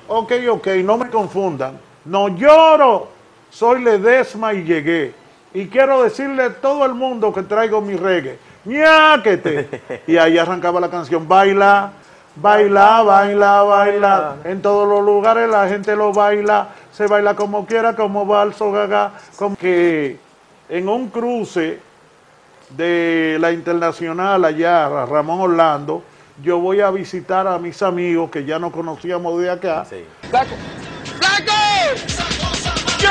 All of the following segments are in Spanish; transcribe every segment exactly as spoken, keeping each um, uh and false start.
Ok, ok, no me confundan. No lloro, soy Ledesma y llegué. Y quiero decirle a todo el mundo que traigo mi reggae. ¡Ñáquete! Y ahí arrancaba la canción. Baila, baila, baila, baila. En todos los lugares la gente lo baila. Se baila como quiera, como balso, gaga. Como que en un cruce de la internacional allá, Ramón Orlando, yo voy a visitar a mis amigos que ya no conocíamos de acá. Sí. ¡Flaco! ¡Flaco! ¡Yo!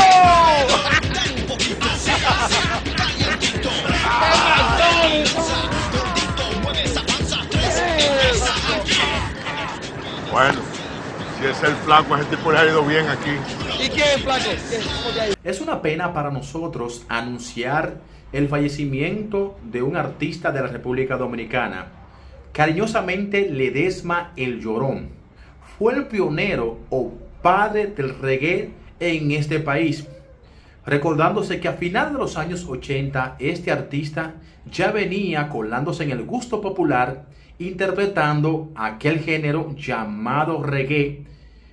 Bueno, si es el flaco, ese tipo le ha ido bien aquí. ¿Y qué, Flaco? ¿Qué? ¿Cómo te ha ido? Es una pena para nosotros anunciar el fallecimiento de un artista de la República Dominicana, cariñosamente Ledesma el Llorón. Fue el pionero o padre del reggae en este país, recordándose que a finales de los años ochenta este artista ya venía colándose en el gusto popular, interpretando aquel género llamado reggae,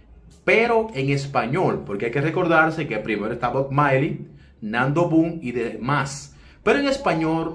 pero en español, porque hay que recordarse que primero está Bob Marley, Nando Boom y demás, pero en español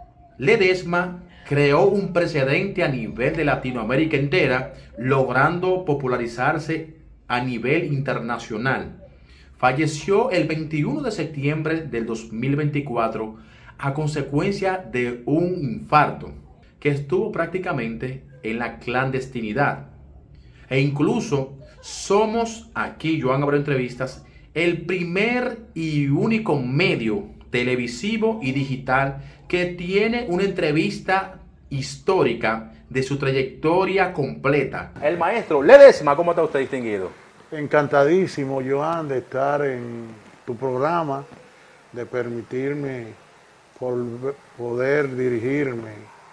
Ledesma creó un precedente a nivel de Latinoamérica entera, logrando popularizarse a nivel internacional. Falleció el veintiuno de septiembre del dos mil veinticuatro a consecuencia de un infarto que estuvo prácticamente en la clandestinidad. E incluso somos aquí, Joan Abreu Entrevistas, el primer y único medio televisivo y digital que tiene una entrevista histórica de su trayectoria completa. El maestro Ledesma, ¿cómo está usted distinguido? Encantadísimo, Joan, de estar en tu programa, de permitirme por poder dirigirme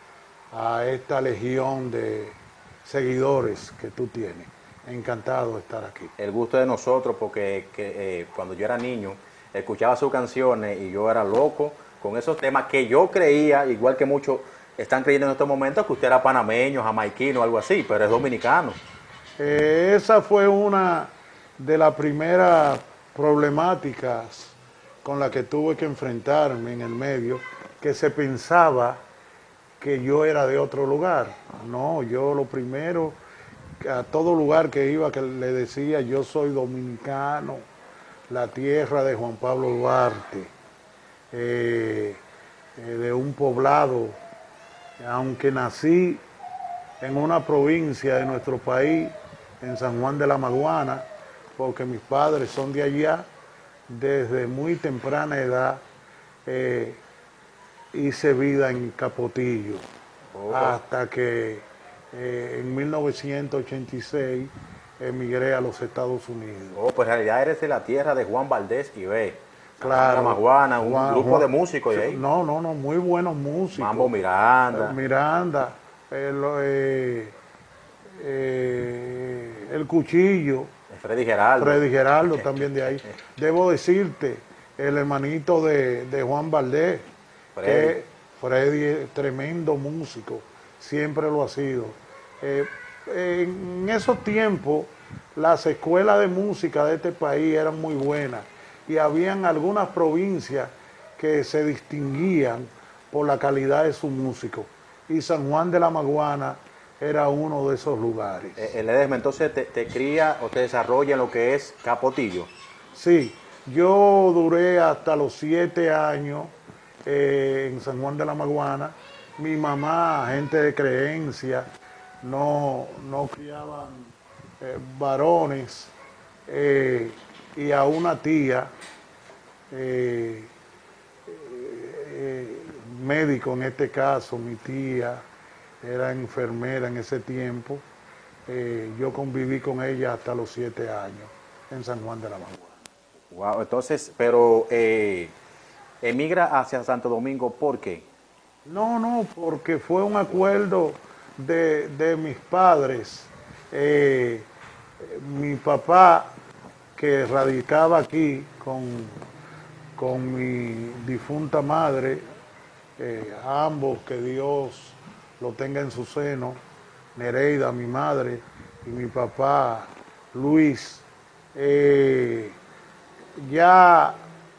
a esta legión de seguidores que tú tienes. Encantado de estar aquí. El gusto de nosotros, porque que, eh, cuando yo era niño, escuchaba sus canciones y yo era loco con esos temas que yo creía, igual que muchos están creyendo en estos momentos, que usted era panameño, jamaiquino, algo así, pero es dominicano. Eh, esa fue una de las primeras problemáticas con las que tuve que enfrentarme en el medio, que se pensaba que yo era de otro lugar. No, yo lo primero, a todo lugar que iba, que le decía, yo soy dominicano, la tierra de Juan Pablo Duarte, eh, eh, de un poblado, aunque nací en una provincia de nuestro país, en San Juan de la Maguana, porque mis padres son de allá, desde muy temprana edad eh, hice vida en Capotillo, oh. hasta que eh, en mil novecientos ochenta y seis emigré a los Estados Unidos. Oh, pues en realidad eres de la tierra de Juan Valdés y Ve. Claro. La Maguana, un Juan, grupo Juan, de músicos de ahí. No, no, no, muy buenos músicos. Mambo Miranda. Eh, Miranda, el, eh, eh, el Cuchillo. Freddy Geraldo. Freddy Geraldo también de ahí. Debo decirte, el hermanito de, de Juan Valdés, Freddy. que Freddy es tremendo músico, siempre lo ha sido. Eh, en esos tiempos, las escuelas de música de este país eran muy buenas y habían algunas provincias que se distinguían por la calidad de sus músicos. Y San Juan de la Maguana era uno de esos lugares. El Ledesma, entonces te, te cría o te desarrolla en lo que es Capotillo. Sí, yo duré hasta los siete años eh, en San Juan de la Maguana. Mi mamá, gente de creencia, no, no criaban eh, varones. Eh, y a una tía, eh, eh, médico en este caso, mi tía, era enfermera en ese tiempo, eh, yo conviví con ella hasta los siete años en San Juan de la Maguana. Wow, entonces, pero eh, emigra hacia Santo Domingo, ¿por qué? No, no, porque fue un acuerdo de, de mis padres. Eh, mi papá, que radicaba aquí con, con mi difunta madre, eh, ambos, que Dios lo tenga en su seno, Nereida, mi madre, y mi papá, Luis, eh, ya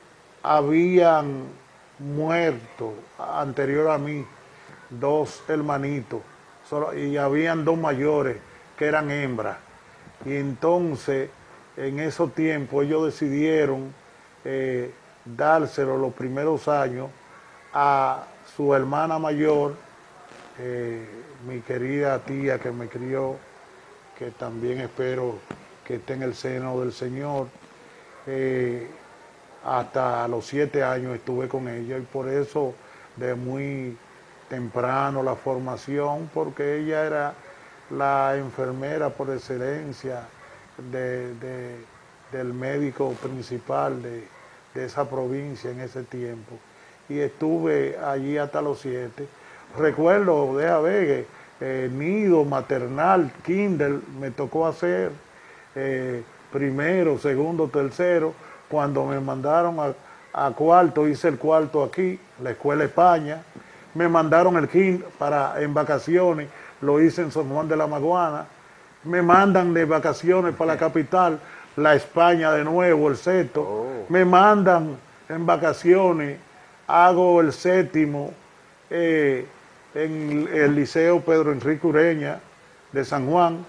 habían muerto anterior a mí dos hermanitos solo, y habían dos mayores que eran hembras. Y entonces, en esos tiempos, ellos decidieron eh, dárselo los primeros años a su hermana mayor, eh, mi querida tía que me crió, que también espero que esté en el seno del Señor. Eh, hasta los siete años estuve con ella y por eso de muy temprano la formación, porque ella era la enfermera por excelencia de, de, del médico principal de, de esa provincia en ese tiempo. Y estuve allí hasta los siete. Recuerdo, deja ver, eh, nido maternal, kinder, me tocó hacer eh, primero, segundo, tercero. Cuando me mandaron a, a cuarto, hice el cuarto aquí, la Escuela España. Me mandaron el kinder para, en vacaciones, lo hice en San Juan de la Maguana. Me mandan de vacaciones para la capital, la España de nuevo, el sexto. Oh. Me mandan en vacaciones, hago el séptimo eh, en el Liceo Pedro Enrique Ureña de San Juan.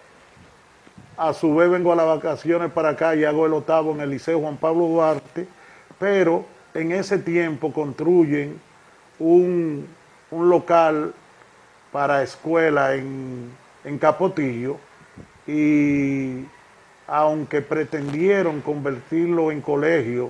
A su vez vengo a las vacaciones para acá y hago el octavo en el Liceo Juan Pablo Duarte, pero en ese tiempo construyen un, un local para escuela en, en Capotillo, y aunque pretendieron convertirlo en colegio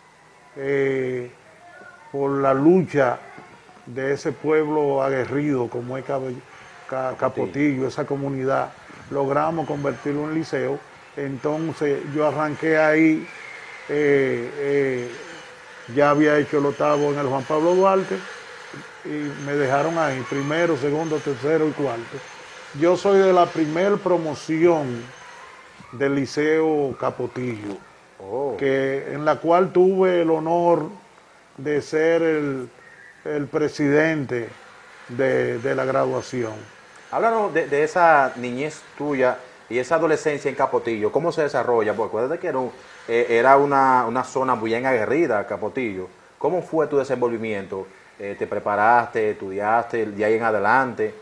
eh, por la lucha de ese pueblo aguerrido como es Capotillo, esa comunidad, logramos convertirlo en liceo. Entonces yo arranqué ahí, eh, eh, ya había hecho el octavo en el Juan Pablo Duarte y me dejaron ahí, primero, segundo, tercero y cuarto. Yo soy de la primer promoción del Liceo Capotillo, oh. que, en la cual tuve el honor de ser el, el presidente de, de la graduación. Háblanos de, de esa niñez tuya y esa adolescencia en Capotillo. ¿Cómo se desarrolla? Porque acuérdate que era, un, eh, era una, una zona muy bien aguerrida, Capotillo. ¿Cómo fue tu desenvolvimiento? Eh, ¿Te preparaste, estudiaste de ahí en adelante?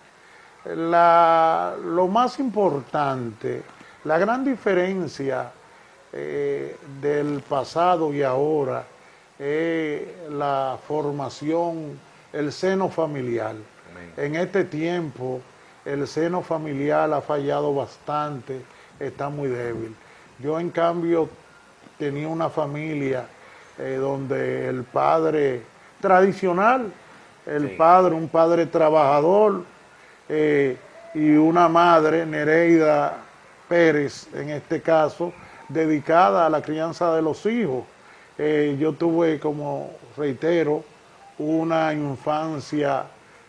La, lo más importante, la gran diferencia eh, del pasado y ahora es la formación, el seno familiar. En este tiempo, el seno familiar ha fallado bastante, está muy débil. Yo, en cambio, tenía una familia eh, donde el padre tradicional, el sí. padre, un padre trabajador, eh, y una madre, Nereida Pérez, en este caso, dedicada a la crianza de los hijos. Eh, yo tuve, como reitero, una infancia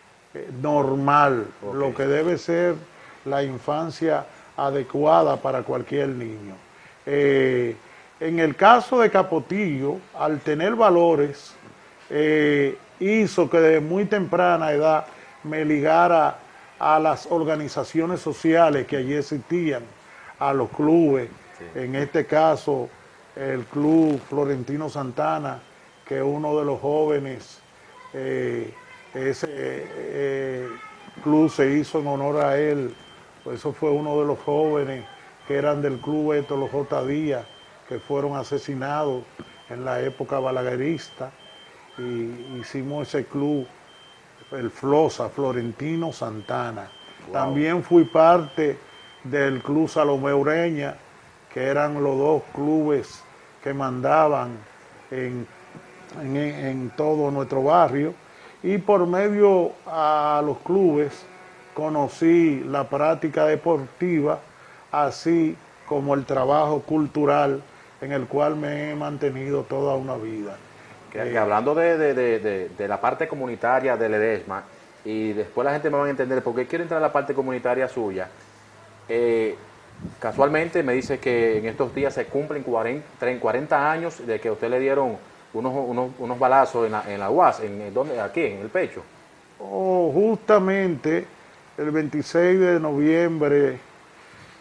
normal, okay. lo que debe ser la infancia adecuada para cualquier niño. Eh, en el caso de Capotillo, al tener valores, eh, hizo que desde muy temprana edad me ligara a las organizaciones sociales que allí existían, a los clubes, sí. en este caso el Club Florentino Santana, que uno de los jóvenes, eh, ese eh, club se hizo en honor a él, pues eso fue uno de los jóvenes que eran del club esto, los J. Díaz, que fueron asesinados en la época balaguerista, y hicimos ese club, el FLOSA, Florentino Santana. Wow. También fui parte del Club Salomé Ureña, que eran los dos clubes que mandaban en, en, en todo nuestro barrio. Y por medio a los clubes conocí la práctica deportiva, así como el trabajo cultural en el cual me he mantenido toda una vida. Que, eh, que hablando de, de, de, de, de la parte comunitaria del Ledesma, y después la gente me va a entender por qué quiero entrar a la parte comunitaria suya, eh, casualmente me dice que en estos días se cumplen cuarenta años de que a usted le dieron Unos, unos, unos balazos en la, en la U A S, en, ¿dónde? Aquí, en el pecho. Oh, justamente el veintiséis de noviembre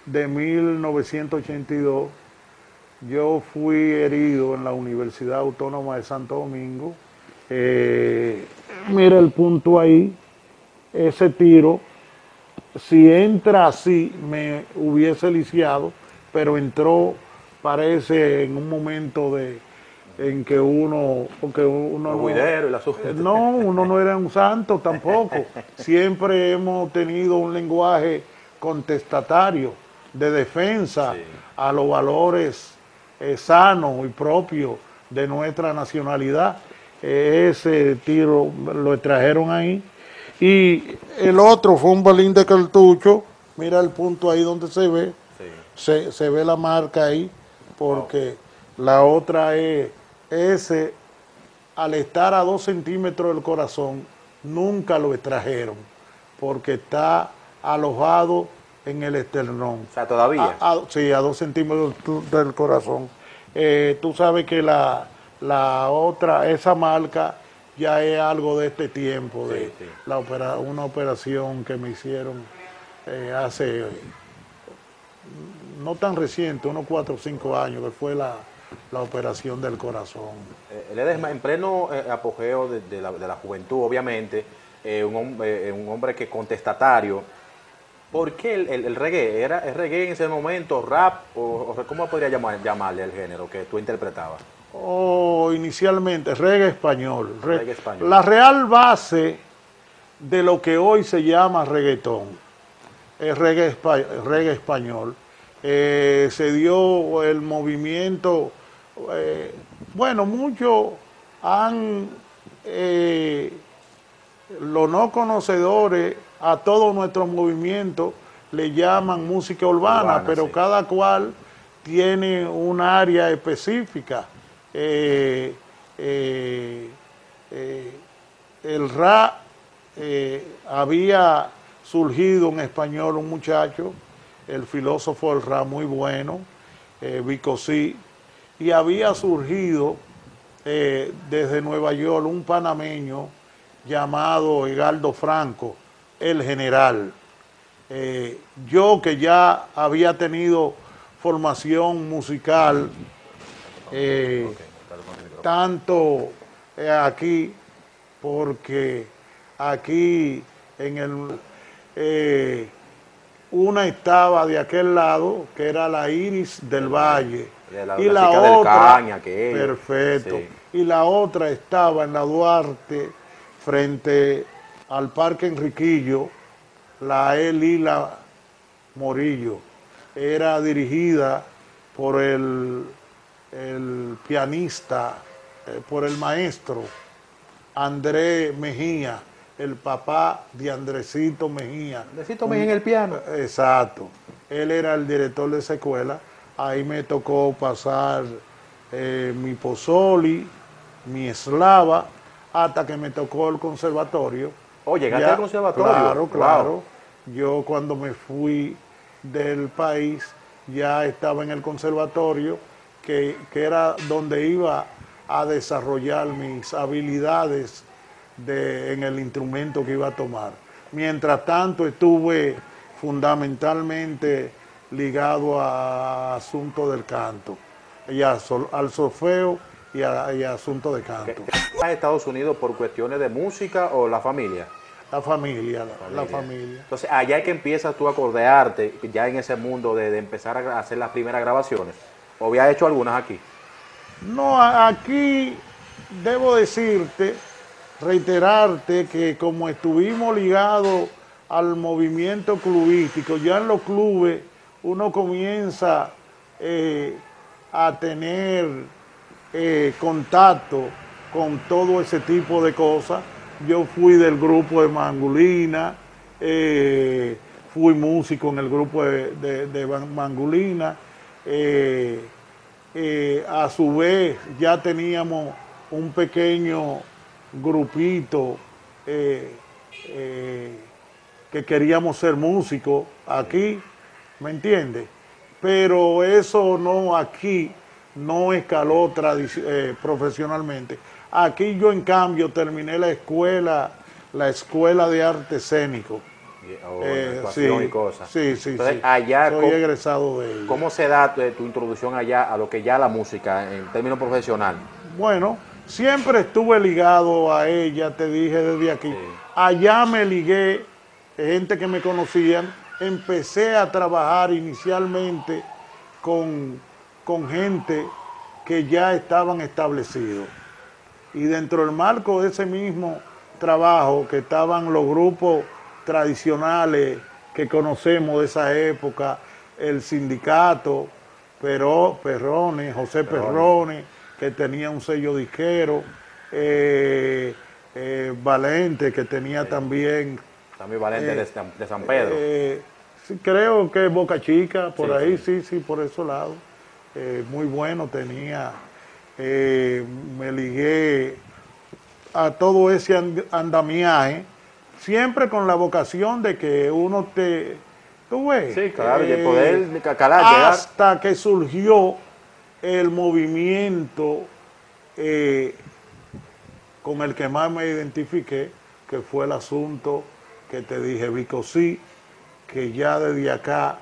de mil novecientos ochenta y dos, yo fui herido en la Universidad Autónoma de Santo Domingo. Eh, mira el punto ahí, ese tiro, si entra así, me hubiese lisiado, pero entró, parece, en un momento de en que uno, porque uno Los no, guideros y la su- no, uno no era un santo tampoco. Siempre hemos tenido un lenguaje contestatario, de defensa Sí. a los valores eh, sanos y propios de nuestra nacionalidad. Eh, ese tiro lo extrajeron ahí. Y el otro fue un balín de cartucho. Mira el punto ahí donde se ve. Sí. Se, se ve la marca ahí, porque la otra es ese, al estar a dos centímetros del corazón, nunca lo extrajeron, porque está alojado en el esternón. O sea, todavía. A- a- sí, a dos centímetros tu- del corazón. Eh, tú sabes que la, la otra, esa marca, ya es algo de este tiempo, de Sí, sí. La opera, una operación que me hicieron eh, hace, eh, no tan reciente, unos cuatro o cinco años, que fue la, la operación del corazón. Eh, Ledesma, en pleno eh, apogeo de, de la, de la juventud, obviamente, eh, un, hom- eh, un hombre que contestatario. ¿Por qué el, el- el reggae? ¿Era el reggae en ese momento, rap? O, o ¿Cómo podría llamar, llamarle el género que tú interpretabas? O inicialmente reggae español. Re- Reggae español. La real base de lo que hoy se llama reggaetón es reggae, espa- reggae español. Eh, se dio el movimiento, eh, bueno, muchos han, eh, los no conocedores a todo nuestro movimiento le llaman música urbana, Urbana, pero sí. cada cual tiene un área específica. Eh, eh, eh, el rap, eh, había surgido en español un muchacho, el filósofo del rap muy bueno, eh, Vico C, y había surgido eh, desde Nueva York un panameño llamado Egaldo Franco, el general. Eh, yo que ya había tenido formación musical, eh, tanto eh, aquí, porque aquí en el eh, una estaba de aquel lado, que era la Iris del Valle, De la- y la la chica del otra, Caña, aquello. perfecto, Sí. y la otra estaba en la Duarte, frente al Parque Enriquillo, la E. Lila Morillo. Era dirigida por el, el pianista, eh, por el maestro Andrés Mejía, el papá de Andresito Mejía. Necesito en el piano. Exacto. Él era el director de esa escuela. Ahí me tocó pasar eh, mi pozoli, mi eslava, hasta que me tocó el conservatorio. Oh, ¿llegaste Ya, al conservatorio? Claro, Wow. claro. Yo cuando me fui del país ya estaba en el conservatorio, que, que era donde iba a desarrollar mis habilidades de, en el instrumento que iba a tomar. Mientras tanto estuve fundamentalmente ligado a asuntos del canto, y a sol- al solfeo y a, y a asuntos de canto. ¿A Estados Unidos por cuestiones de música o la familia? La familia, la, la familia. Entonces, allá es que empiezas tú a acordearte, ya en ese mundo de, de empezar a hacer las primeras grabaciones. ¿O había hecho algunas aquí? No, a- aquí debo decirte, reiterarte que como estuvimos ligados al movimiento clubístico, ya en los clubes uno comienza eh, a tener eh, contacto con todo ese tipo de cosas. Yo fui del grupo de Mangulina, eh, fui músico en el grupo de, de- de Mangulina. eh, eh, a su vez ya teníamos un pequeño grupito eh, eh, que queríamos ser músicos aquí, ¿me entiendes? Pero eso no aquí no escaló tradici- eh, profesionalmente. Aquí yo en cambio terminé la escuela, la escuela de arte escénico o Eh, actuación sí, y cosas. sí, sí, Entonces, sí. allá, Soy ¿cómo, egresado de ella. cómo se da tu, tu introducción allá a lo que ya la música en términos profesional? Bueno, siempre estuve ligado a ella, te dije desde aquí. Sí. Allá me ligué, gente que me conocían, empecé a trabajar inicialmente con, con gente que ya estaban establecidos. Y dentro del marco de ese mismo trabajo, que estaban los grupos tradicionales que conocemos de esa época, el sindicato, Peró, Perrone, José Perrone. Perrone, que tenía un sello disquero, eh, eh, Valente, que tenía Sí. también... También Valente eh, de, San, de San Pedro. eh, sí, creo que Boca Chica, por Sí, ahí, sí. sí, sí, por esos lados. Eh, muy bueno tenía, eh, me ligué a todo ese and- andamiaje, siempre con la vocación de que uno te, tú ves, Sí, claro, y el eh, poder ca- calar, llegar. hasta que surgió el movimiento eh, con el que más me identifiqué, que fue el asunto que te dije, Vicosí, que ya desde acá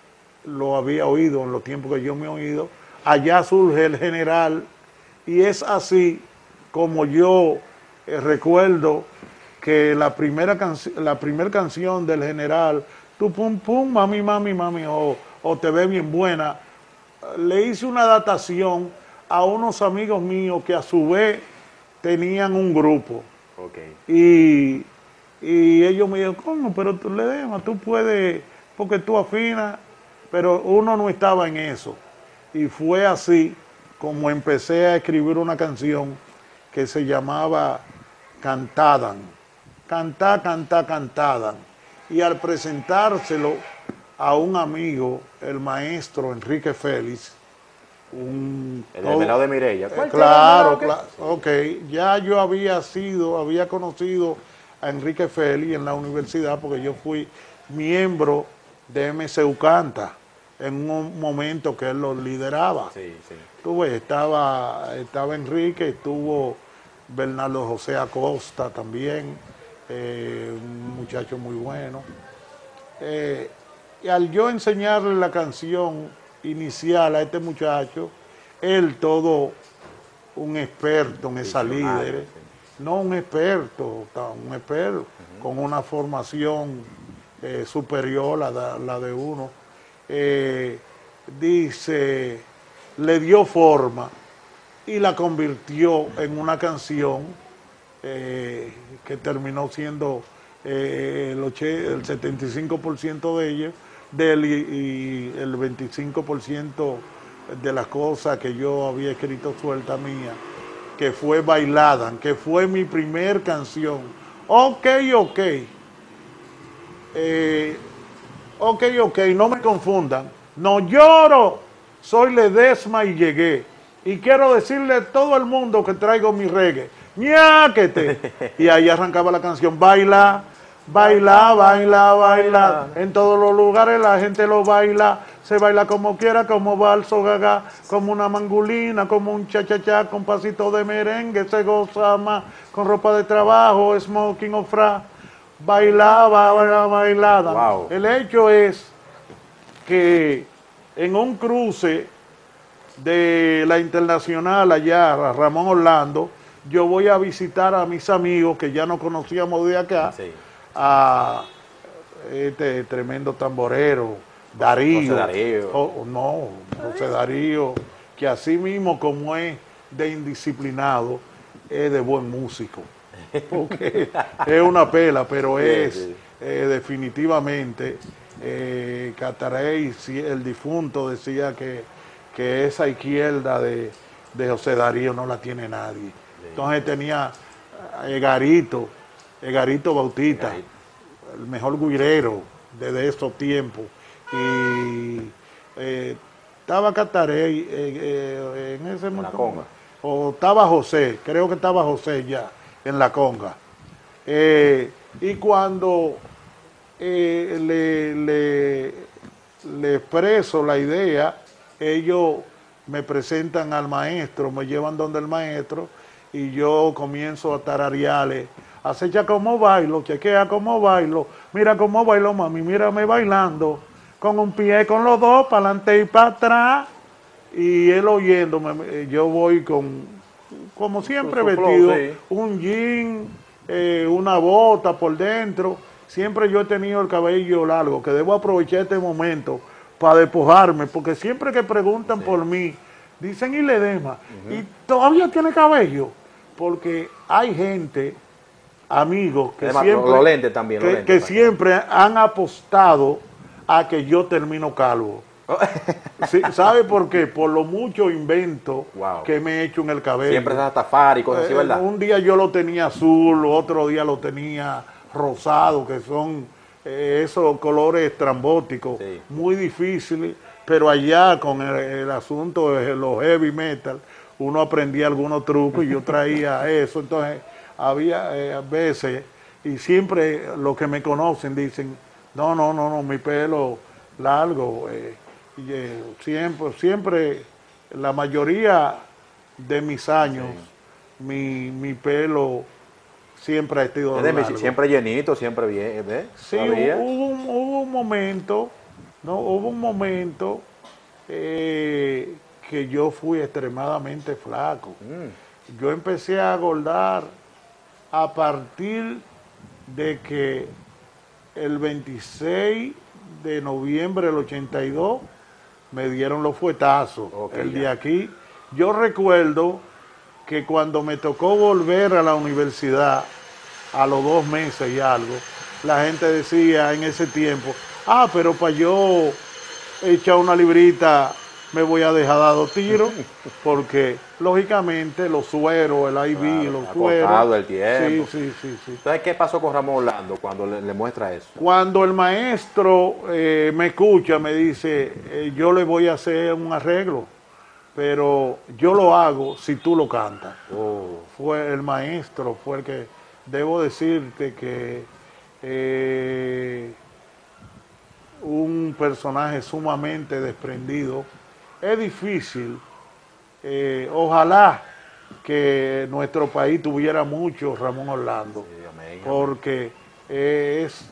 lo había oído en los tiempos que yo me he oído. Allá surge el general y es así como yo eh, recuerdo que la primera, canci la primera canción del general, tu pum pum, mami, mami, mami, o, o te ve bien buena, le hice una datación a unos amigos míos que a su vez tenían un grupo. Ok. Y, y ellos me dijeron, ¿cómo? Pero tú le demas, tú puedes, porque tú afinas, pero uno no estaba en eso. Y fue así como empecé a escribir una canción que se llamaba Cantadan. Cantá, cantá, cantadan. Y al presentárselo a un amigo, el maestro Enrique Félix, un... El del melao de Mireya. Eh, claro, claro. Ok, ya yo había sido, había conocido a Enrique Félix en la universidad porque yo fui miembro de M C U Canta en un momento que él lo lideraba. Sí, sí. Tú ves, estaba, estaba Enrique, estuvo Bernardo José Acosta también, eh, un muchacho muy bueno. Eh, y al yo enseñarle la canción inicial a este muchacho, él todo un experto en esa Visionario, líder, sí. no un experto, un experto uh-huh. con una formación eh, superior a la, la de uno, eh, dice, le dio forma y la convirtió en una canción eh, que terminó siendo eh, el, oche, el setenta y cinco por ciento de ellos, de él y, y el veinticinco por ciento de las cosas que yo había escrito suelta mía, que fue Bailada, que fue mi primer canción. Ok, ok. Eh, ok, ok, no me confundan. No lloro, soy Ledesma y llegué. Y quiero decirle a todo el mundo que traigo mi reggae. ¡Ñáquete! Y ahí arrancaba la canción. Baila, baila, baila, baila. En todos los lugares la gente lo baila. Se baila como quiera, como balso gaga, como una mangulina, como un cha-cha-cha, con pasito de merengue. Se goza más con ropa de trabajo, smoking o fra. Bailaba, bailaba, bailada. Wow. El hecho es que en un cruce de la Internacional allá, Ramón Orlando, yo voy a visitar a mis amigos que ya no conocíamos de acá, Sí. a este tremendo tamborero, Darío. José Darío. Oh, no, José Darío, que así mismo como es de indisciplinado, es de buen músico. Porque es una pela, pero es Sí, sí. Eh, definitivamente, eh, Catarey, el difunto, decía que, que esa izquierda de, de José Darío no la tiene nadie. Entonces tenía a Egarito, Egarito Bautista, Egarito. el mejor guirero desde esos tiempos. Y eh, estaba Catarey eh, eh, en ese En la momento. conga. O estaba José, creo que estaba José ya en la conga. Eh, y cuando eh, le, le, le expreso la idea, ellos me presentan al maestro, me llevan donde el maestro y yo comienzo a tararearle acecha cómo bailo, chequea cómo bailo, mira cómo bailo, mami, mírame bailando, con un pie con los dos, para adelante y para atrás, y él oyéndome, yo voy con, como siempre Su- su flow, vestido, sí. un jean, eh, una bota por dentro, siempre yo he tenido el cabello largo, que debo aprovechar este momento para despojarme, porque siempre que preguntan por mí, dicen y Ledesma, y todavía tiene cabello, porque hay gente, amigos, que Además, siempre, los lentes también, los que, lentes que también. siempre han apostado a que yo termino calvo. Sí, ¿sabe por qué? Por lo mucho invento Wow. que me he hecho en el cabello. Siempre es tafari y cosas así, Eh, ¿verdad? Un día yo lo tenía azul, otro día lo tenía rosado, que son eh, esos colores estrambóticos, Sí. muy difíciles, pero allá con el, el asunto de los heavy metal, uno aprendía algunos trucos y yo traía eso, entonces había eh, a veces, y siempre los que me conocen dicen, no, no, no, no, mi pelo largo, eh, y, eh, siempre, siempre, la mayoría de mis años, mi, mi pelo siempre ha estado Ledesma, largo. siempre llenito, siempre bien, ¿ves? Sí, hubo, Todavía. hubo un, hubo un momento, no, hubo un momento eh, que yo fui extremadamente flaco. Mm. Yo empecé a engordar a partir de que el veintiséis de noviembre del ochenta y dos me dieron los fuetazos. Ok, el ya. de aquí. Yo recuerdo que cuando me tocó volver a la universidad, a los dos meses y algo, la gente decía en ese tiempo, ah, pero para yo echar una librita me voy a dejar dar dos tiros, porque lógicamente los sueros, el I V, Claro, los ha sueros. cortado el tiempo. Sí, sí, sí, sí. ¿Sabes qué pasó con Ramón Orlando cuando le, le muestra eso? Cuando el maestro eh, me escucha, me dice, eh, yo le voy a hacer un arreglo, pero yo lo hago si tú lo cantas. Oh, Fue el maestro, fue el que, debo decirte que eh, un personaje sumamente desprendido. Es difícil, eh, ojalá que nuestro país tuviera mucho Ramón Orlando, sí, amén, amén. porque es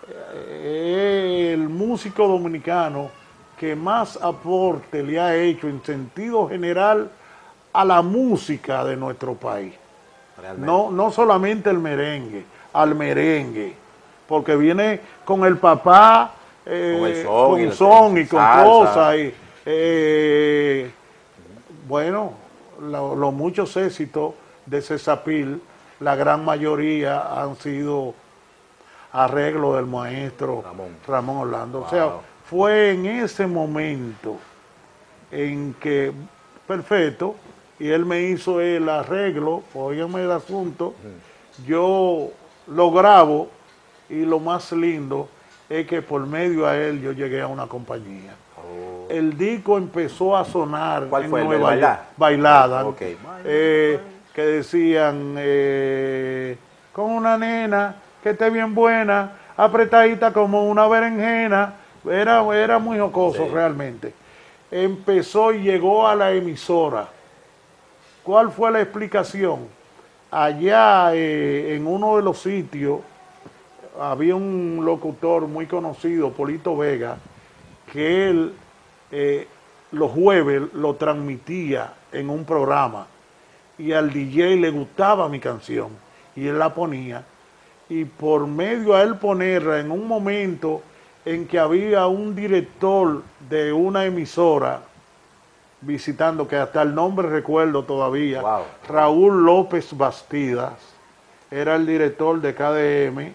eh, el músico dominicano que más aporte le ha hecho en sentido general a la música de nuestro país. Realmente. No, no solamente el merengue, al merengue, porque viene con el papá, eh, Con el son con y la son y con salsa. cosas. Y, eh, bueno, lo- los muchos éxitos de Cesapil, la gran mayoría han sido arreglos del maestro Ramón. Ramón Orlando. O sea, Wow. fue en ese momento en que, perfecto, y él me hizo el arreglo, óigame el asunto, yo lo grabo y lo más lindo es que por medio a él yo llegué a una compañía. Oh. El disco empezó a sonar ¿Cuál en fue, el de Nueva Bailar? York, bailada, Ok. eh, que decían, eh, con una nena que esté bien buena, apretadita como una berenjena, era, era muy jocoso Sí. realmente. Empezó y llegó a la emisora. ¿Cuál fue la explicación? Allá eh, en uno de los sitios había un locutor muy conocido, Polito Vega, que él eh, los jueves lo transmitía en un programa y al D J le gustaba mi canción y él la ponía, y por medio a él ponerla en un momento en que había un director de una emisora visitando, que hasta el nombre recuerdo todavía, Wow. Raúl López Bastidas, era el director de K D M.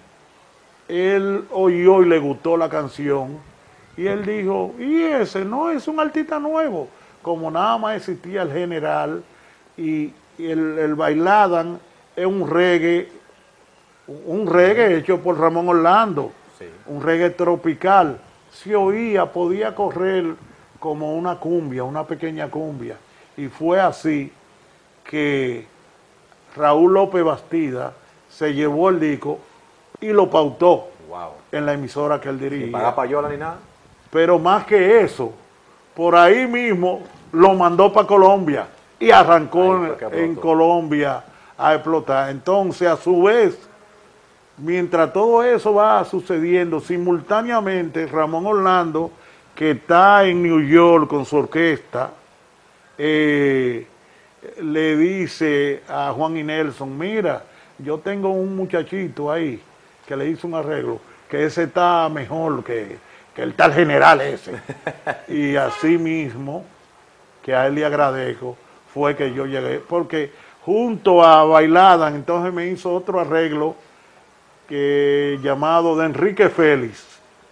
Él oyó y le gustó la canción y él dijo, y ese no es un artista nuevo, como nada más existía el general y, y el, el bailadan es un reggae, un reggae hecho por Ramón Orlando, Sí. un reggae tropical, se oía, podía correr como una cumbia, una pequeña cumbia, y fue así que Raúl López Bastida se llevó el disco y lo pautó Wow. en la emisora que él Sin dirigía. pagar payola ni nada. Pero más que eso, por ahí mismo lo mandó para Colombia y arrancó Ahí fue que en, en explotó. Colombia a explotar. Entonces, a su vez, mientras todo eso va sucediendo, simultáneamente Ramón Orlando, que está en New York con su orquesta, eh, le dice a Juan y Nelson, mira, yo tengo un muchachito ahí que le hizo un arreglo, que ese está mejor que, que el tal general ese. Y así mismo, que a él le agradezco, fue que yo llegué, porque junto a Bailada, entonces me hizo otro arreglo que, llamado de Enrique Félix.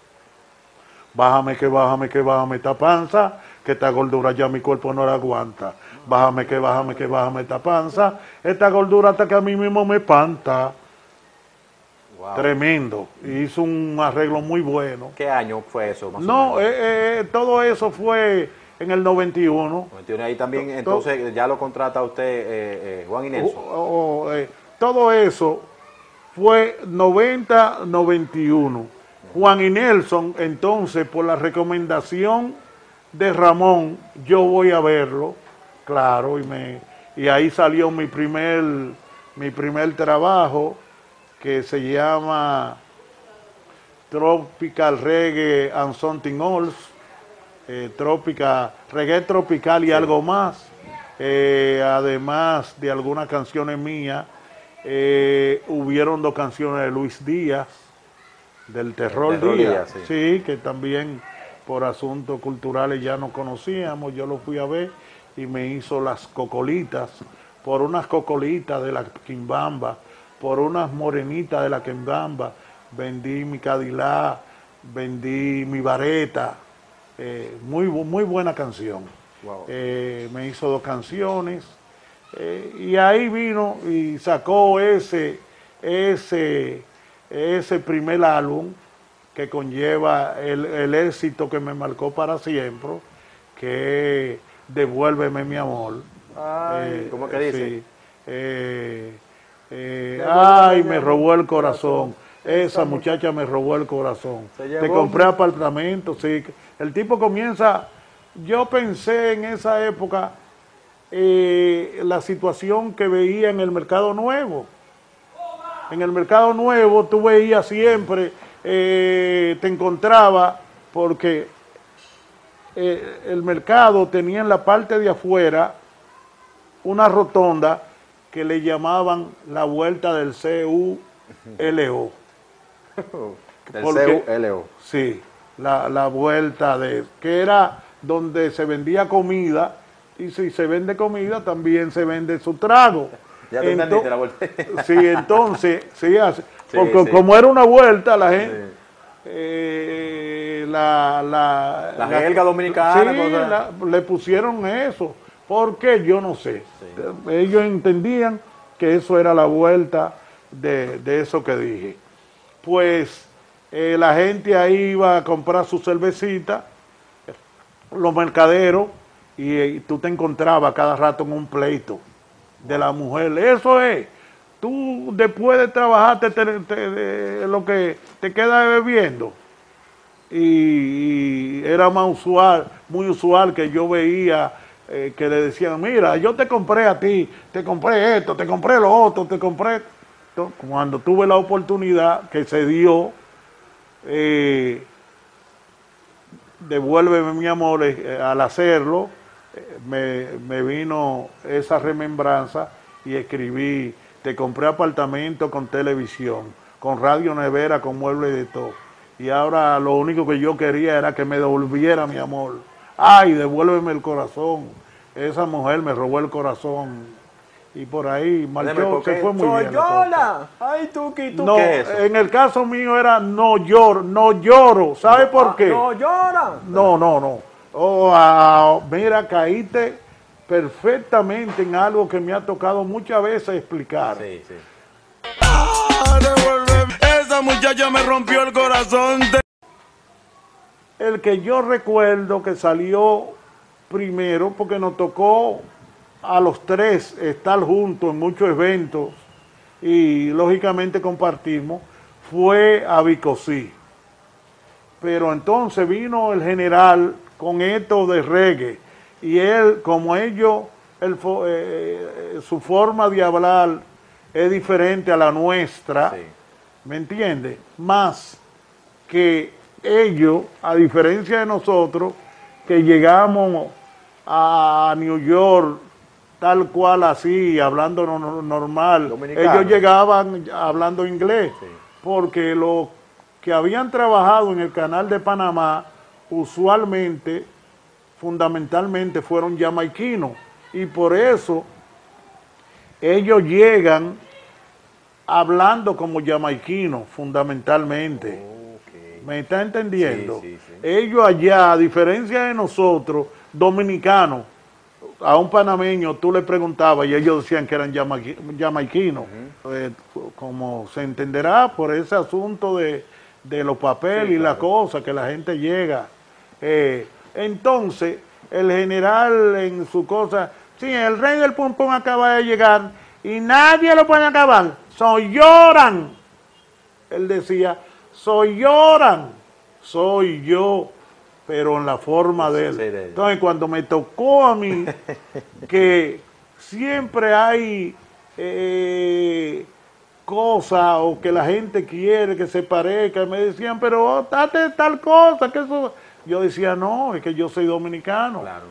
Bájame que bájame que bájame esta panza, que esta gordura ya mi cuerpo no la aguanta. Bájame que bájame que bájame esta panza, esta gordura hasta que a mí mismo me espanta. Wow. Tremendo. Hizo un arreglo muy bueno. ¿Qué año fue eso? Más no, eh, eh, todo eso fue en el noventa y uno. noventa y uno. Ahí también, entonces, ya lo contrata usted, eh, eh, Juan y Nelson. Oh, oh, eh, todo eso fue noventa noventa y uno. Juan y Nelson, entonces, por la recomendación de Ramón, yo voy a verlo, claro, y, me, y ahí salió mi primer, mi primer trabajo, que se llama Tropical Reggae and Something Else, eh, Tropical, Reggae Tropical y sí. algo más, eh, además de algunas canciones mías, eh, hubieron dos canciones de Luis Díaz, del Terror, Terror Díaz, Díaz sí. sí, que también por asuntos culturales ya no conocíamos, yo lo fui a ver y me hizo las cocolitas, por unas cocolitas de la Quimbamba, por unas morenitas de la Quimbamba, vendí mi Cadillac, vendí mi Vareta, eh, muy, muy buena canción. Wow. Eh, me hizo dos canciones, eh, y ahí vino y sacó ese, ese, ese primer álbum que conlleva el, el éxito que me marcó para siempre, que es Devuélveme mi amor. Ay, eh, ¿cómo que dice? Sí, eh, Eh, ay, me robó el corazón. Esa muchacha me robó el corazón. Te compré apartamento, sí. El tipo comienza. Yo pensé en esa época eh, la situación que veía en el Mercado Nuevo. En el Mercado Nuevo tú veías siempre, eh, te encontraba, porque eh, el mercado tenía en la parte de afuera una rotonda que le llamaban la vuelta del C U L O. Del C U L O. Sí, la, la vuelta de, que era donde se vendía comida, y si se vende comida también se vende su trago. Ya te entendiste la vuelta. Sí, entonces, sí, así, sí, porque sí. como era una vuelta, la gente, sí. eh, la, la, la jerga dominicana, sí, la, le pusieron eso. ¿Por qué? Yo no sé. Sí. Ellos entendían que eso era la vuelta de, de eso que dije. Pues eh, la gente ahí iba a comprar su cervecita, los mercaderos, y, y tú te encontrabas cada rato en un pleito de la mujer. Eso es. Tú después de trabajar te, te, te, de lo que te queda bebiendo. Y, y era más usual, muy usual que yo veía Eh, que le decían, mira, yo te compré a ti, te compré esto, te compré lo otro, te compré... Cuando tuve la oportunidad que se dio, eh, devuélveme mi amor, eh, al hacerlo, eh, me, me vino esa remembranza y escribí, te compré apartamento con televisión, con radio nevera, con muebles de todo. Y ahora lo único que yo quería era que me devolviera mi amor. Ay, devuélveme el corazón. Esa mujer me robó el corazón. Y por ahí marchó, se fue muy Soy bien. Yola. Ay, tú, ¿qué, tú no, qué es eso? En el caso mío era no lloro, no lloro. ¿Sabe no, por ah, qué? No llora. No, no, no. Oh, ah, mira, caíste perfectamente en algo que me ha tocado muchas veces explicar. Sí, sí. Ah, devuélveme. Esa muchacha me rompió el corazón. De... El que yo recuerdo que salió primero, porque nos tocó a los tres estar juntos en muchos eventos y lógicamente compartimos, fue a Vicosí. Pero entonces vino el general con esto de reggae y él, como ellos, el, eh, su forma de hablar es diferente a la nuestra, sí. ¿me entiendes? Más que ellos, a diferencia de nosotros, que llegamos a New York tal cual así, hablando no, no, normal, Dominicano. ellos llegaban hablando inglés, Sí. porque los que habían trabajado en el canal de Panamá, usualmente, fundamentalmente, fueron jamaiquinos, y por eso ellos llegan hablando como jamaiquinos, fundamentalmente. Ok. ¿Me está entendiendo? Sí, sí, sí. Ellos allá, a diferencia de nosotros, dominicanos, a un panameño tú le preguntabas y ellos decían que eran jamaiqui- jamaiquinos. Eh, como se entenderá por ese asunto de, de los papeles Sí, y la claro. cosa, que la gente llega. Eh, entonces, el general en su cosa, sí, el rey del pum pum acaba de llegar y nadie lo puede acabar. Soy lloran. Él decía, soy lloran, soy yo, pero en la forma de él. Sí, de él. Entonces, cuando me tocó a mí, que siempre hay eh, cosas o que la gente quiere que se parezca, me decían, pero oh, date tal cosa, que eso... Yo decía, no, es que yo soy dominicano. Claro.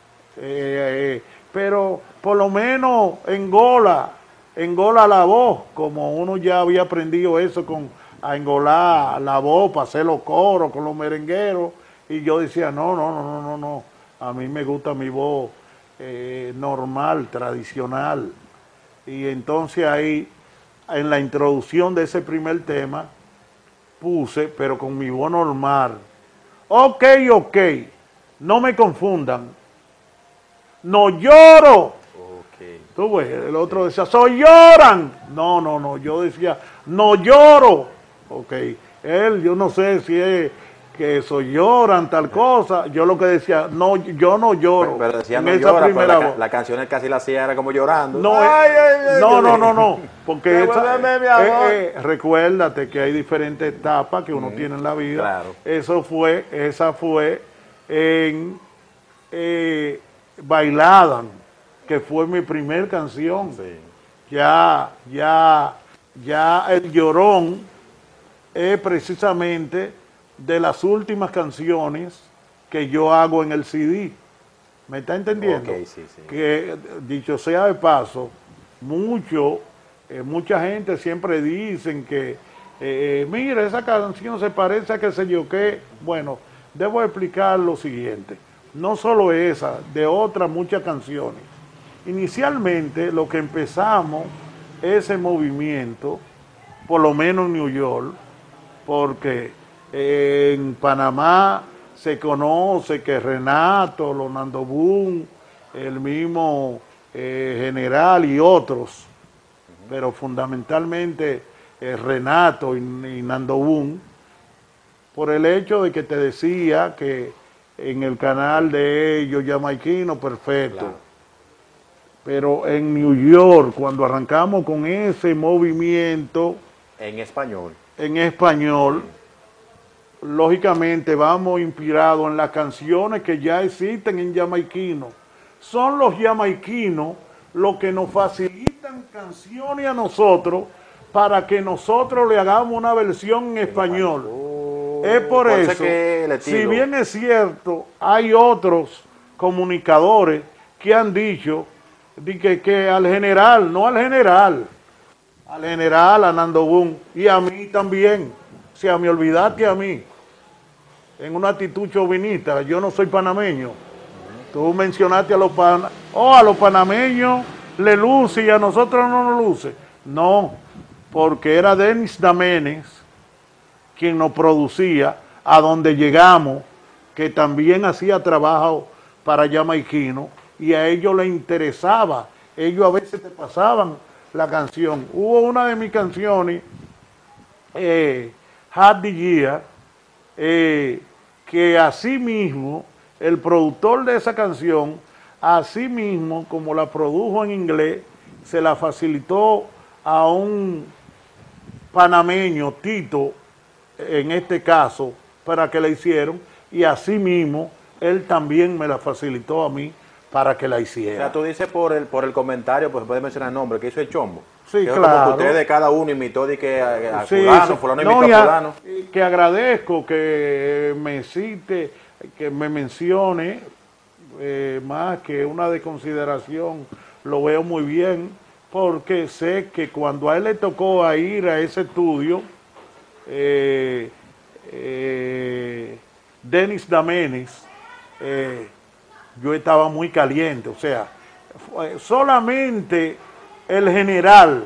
Eh, eh, pero por lo menos engola, engola la voz, como uno ya había aprendido eso con a engolar la voz para hacer los coros con los merengueros, y yo decía, no, no, no, no, no, no, a mí me gusta mi voz eh, normal, tradicional. Y entonces ahí, en la introducción de ese primer tema, puse, pero con mi voz normal, ok, ok, no me confundan, no lloro. Ok. Tú ves, el otro decía, soy lloran. No, no, no, yo decía, no lloro. Ok, él, yo no sé si es que soy lloran, tal cosa. Yo lo que decía, no, yo no lloro. Pero decía en no esa llora, pero primera la, ca- voz. la canción él casi la hacía era como llorando. No, Ay, eh, ay, ay, no, ay, no, ay. no, no, porque esa- Devuélveme, mi amor. eh, eh, recuérdate que hay diferentes etapas que uno tiene en la vida. claro. Eso fue, esa fue en eh, Bailadan, que fue mi primer canción. Sí. Ya, ya, ya el llorón es precisamente de las últimas canciones que yo hago en el C D. ¿Me está entendiendo? Ok, sí, sí. Que, dicho sea de paso, mucho, eh, mucha gente siempre dicen que, eh, mira, esa canción se parece a qué sé yo qué. Bueno, debo explicar lo siguiente. No solo esa, de otras muchas canciones. Inicialmente, lo que empezamos ese movimiento, por lo menos en New York, porque eh, en Panamá se conoce que Renato, Lonando Boom, el mismo eh, general y otros, pero fundamentalmente eh, Renato y, y Nando Boom, por el hecho de que te decía que en el canal de ellos, jamaiquino, perfecto. Claro. Pero en New York, cuando arrancamos con ese movimiento En español. en español, lógicamente vamos inspirados en las canciones que ya existen en jamaiquino. Son los jamaiquinos los que nos facilitan canciones a nosotros para que nosotros le hagamos una versión en español. Oh, Es por eso eso, que el si estilo. bien es cierto, hay otros comunicadores que han dicho de que, que al general, no al general, al general, a Nando Boom, y a mí también, o sea, me olvidaste a mí, en una actitud chauvinista, yo no soy panameño, tú mencionaste a los panameños, oh, a los panameños le luce y a nosotros no nos luce, no, porque era Denis Damenes quien nos producía, a donde llegamos, que también hacía trabajo para jamaiquino, y a ellos les interesaba, ellos a veces te pasaban la canción. Hubo una de mis canciones, eh, Hard the Year, eh, que así mismo, el productor de esa canción, así mismo, como la produjo en inglés, se la facilitó a un panameño, Tito, en este caso, para que la hicieron, y así mismo, él también me la facilitó a mí, para que la O hiciera. sea, tú dices por el por el comentario, pues puedes mencionar el nombre, que hizo el Chombo. Sí, que claro. Ustedes cada uno imitó de que a, a Sí, fulano, sí. fulano No, imitó y a a- fulano. y que agradezco que me cite, que me mencione, eh, más que una de consideración, lo veo muy bien, porque sé que cuando a él le tocó a ir a ese estudio, eh, eh, Denis Damenis, eh, yo estaba muy caliente, o sea, fue- solamente el general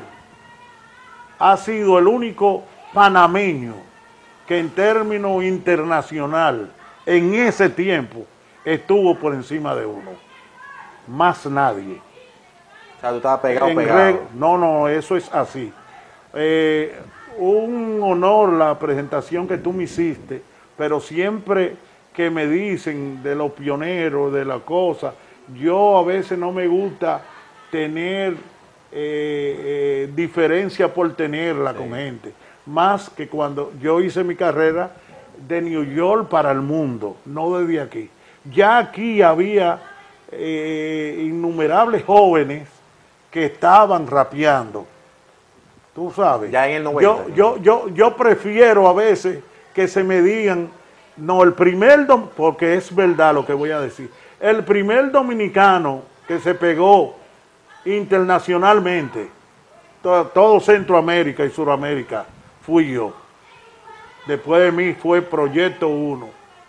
ha sido el único panameño que en términos internacional en ese tiempo estuvo por encima de uno. Más nadie. O sea, tú estabas pegado, En pegado. reg- no, no, eso es así. Eh, un honor la presentación que tú me hiciste, pero siempre que me dicen de los pioneros, de la cosa, yo a veces no me gusta tener eh, eh, diferencia por tenerla con gente. Más que cuando yo hice mi carrera de New York para el mundo, no desde aquí. Ya aquí había eh, innumerables jóvenes que estaban rapeando. Tú sabes. Ya en el noventa. Yo, yo, yo, yo prefiero a veces que se me digan, no, el primer, dom- porque es verdad lo que voy a decir, el primer dominicano que se pegó internacionalmente, to- todo Centroamérica y Suramérica, fui yo. Después de mí fue Proyecto uno.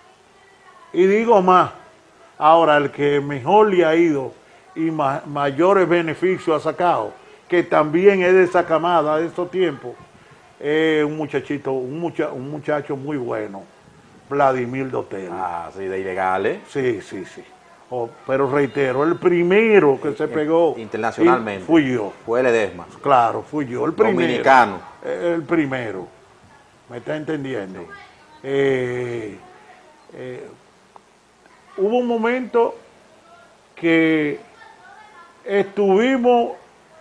Y digo más, ahora el que mejor le ha ido y ma- mayores beneficios ha sacado, que también es de esa camada de estos tiempos, es un muchachito, un, mucha- un muchacho muy bueno, Vladimir Dotel. Ah, sí, de ilegales. Sí, sí, sí. Oh, pero reitero, el primero que se pegó Internacionalmente. y fui yo. Fue Ledesma. Claro, fui yo, el primero. Dominicano. Eh, El primero. ¿Me está entendiendo? Eh, eh, hubo un momento que estuvimos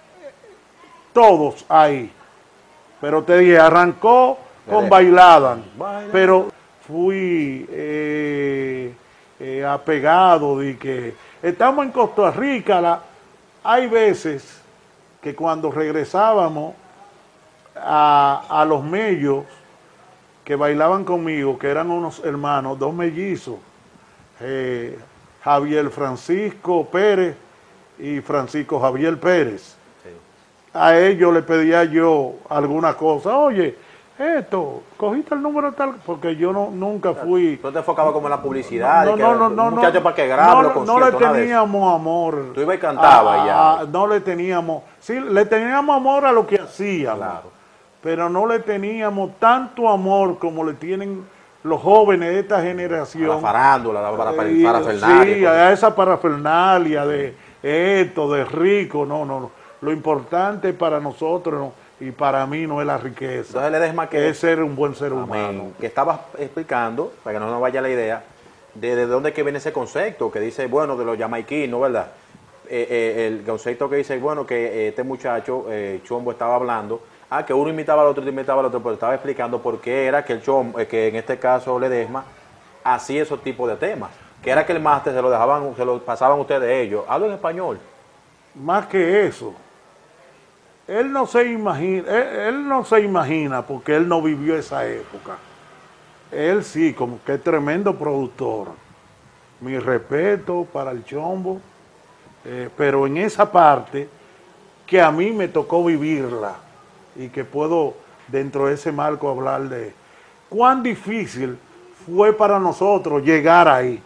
todos ahí, pero te dije, arrancó con Bailaban, Bailaban. pero fui eh, eh, apegado de que estamos en Costa Rica, la- hay veces que cuando regresábamos a, a los mellos que bailaban conmigo, que eran unos hermanos, dos mellizos, eh, Javier Francisco Pérez y Francisco Javier Pérez. A ellos le pedía yo alguna cosa, oye, esto, cogiste el número tal, porque yo no, nunca fui... Tú te enfocabas como en la publicidad. No, y que no, no, no, un muchacho no, para que grabe no, los no le conciertos, nada de eso. teníamos amor. Tú ibas y cantabas a- ya. a- no le teníamos, sí, le teníamos amor a lo que hacíamos, Claro. pero no le teníamos tanto amor como le tienen los jóvenes de esta A la generación. farándula, la para, Y- parafernalia. sí, pues. a esa parafernalia de esto, de rico, no, no, no. Lo importante para nosotros no, y para mí no es la riqueza, Entonces Ledesma que es ser un buen ser humano. Amén. Que estabas explicando, para que no nos vaya la idea, de, de dónde que viene ese concepto, que dice, bueno, de los jamaiquinos, ¿verdad? Eh, eh, el concepto que dice, bueno, que eh, este muchacho, eh, Chombo, estaba hablando, ah, que uno imitaba al otro, otro imitaba al otro, pero estaba explicando por qué era que el Chombo, eh, que en este caso Ledesma, hacía esos tipos de temas, que era que el máster se lo dejaban, se lo pasaban ustedes ellos. Hablo en español. Más que eso, él no se imagina, él, él no se imagina porque él no vivió esa época. Él sí, como que es tremendo productor. Mi respeto para el Chombo, eh, pero en esa parte que a mí me tocó vivirla y que puedo dentro de ese marco hablar de cuán difícil fue para nosotros llegar ahí.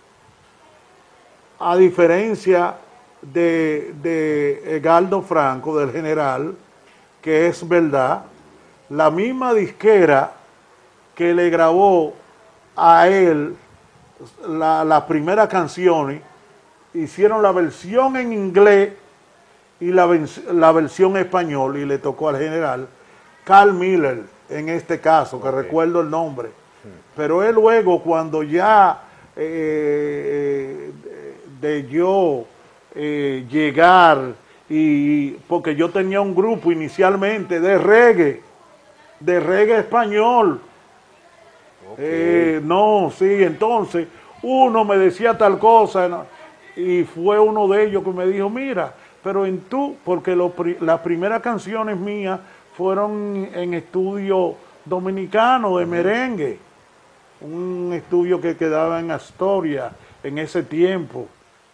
A diferencia de, de Edgardo Franco, del general, que es verdad, la misma disquera que le grabó a él la- las primeras canciones, hicieron la versión en inglés y la, ven- la versión en español, y le tocó al general Carl Miller, en este caso, que recuerdo el nombre. Pero él luego, cuando ya eh, de, de yo eh, llegar, y porque yo tenía un grupo inicialmente de reggae, de reggae español. Eh, no, sí, entonces uno me decía tal cosa, ¿no? y fue uno de ellos que me dijo, mira, pero en tú, porque lo, las primeras canciones mías fueron en estudio dominicano de uh-huh. merengue, un estudio que quedaba en Astoria en ese tiempo,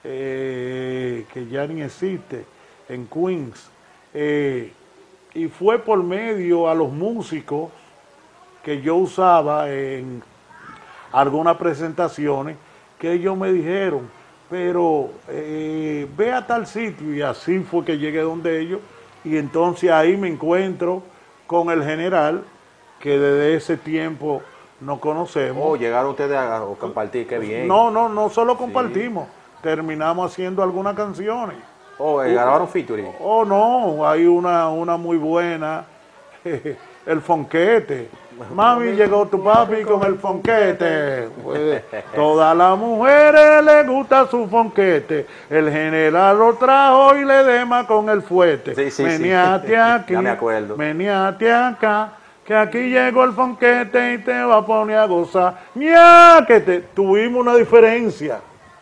eh, que ya ni existe, en Queens, eh, y fue por medio a los músicos que yo usaba en algunas presentaciones que ellos me dijeron, pero eh, ve a tal sitio, y así fue que llegué donde ellos, y entonces ahí me encuentro con el general, que desde ese tiempo nos conocemos. Oh, llegaron ustedes a, a compartir, qué bien. No, no, no solo compartimos, sí. terminamos haciendo algunas canciones. Oh, eh, grabaron featuring. Oh, no, hay una, una muy buena, el fonquete. Mami, llegó tu papi con el fonquete. Pues, todas las mujeres le gusta su fonquete. El general lo trajo y le dema con el fuete. Sí, sí, Meniate sí. aquí, ya me acuerdo. Meniate acá, que aquí llegó el fonquete y te va a poner a gozar. Ñaquete. Tuvimos una diferencia,